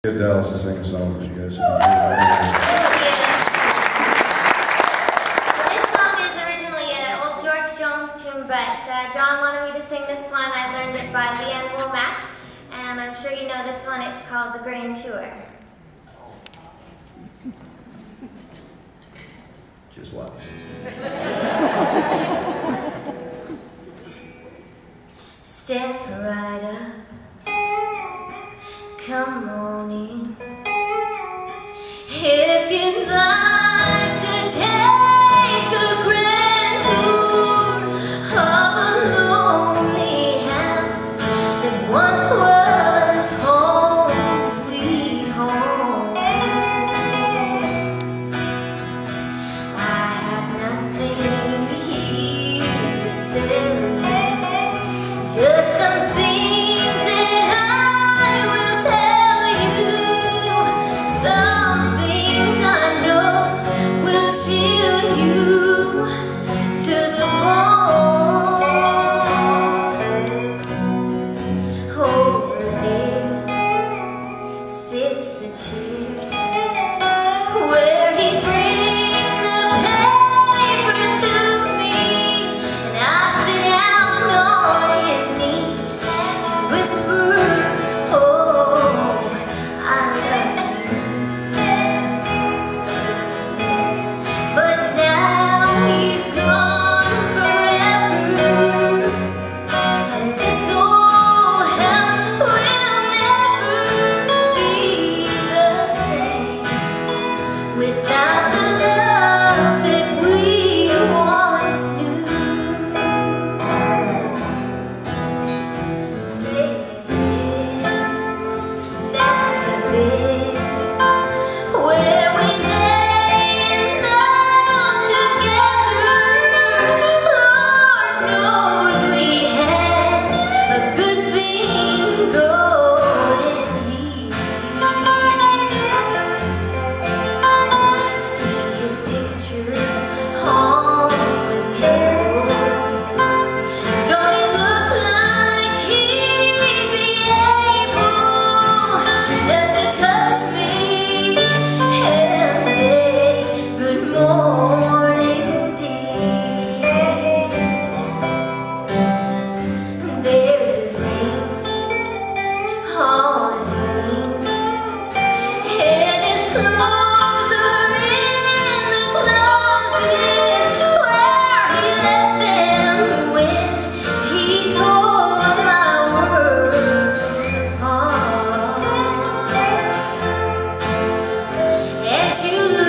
Get Dallas to sing a song for you guys. This song is originally an old George Jones tune, but John wanted me to sing this one. I learned it by Leanne Womack, and I'm sure you know this one. It's called The Grand Tour. Just watch. Step right up. Come on in. If you'd like to take the grand tour of a lonely house that once was home, sweet home, I have nothing here to sell you, just some things that I will tell you, some things I know will chill you to the bone. Over there sits the chair where he brings the paper to me, and I'd sit down on his knee and whisper, oh, I love you. But now he's gone forever, and this old house will never be the same without the love that we once knew. Straight ahead, that's the bed where we lay in love together. Lord knows we had a good thing going here. See his picture on the table. Don't he look like he'd be able just to touch me and say good morning, dear? There's his rings, all his things, and his clothes are in the closet where he left them when he tore my world apart. As you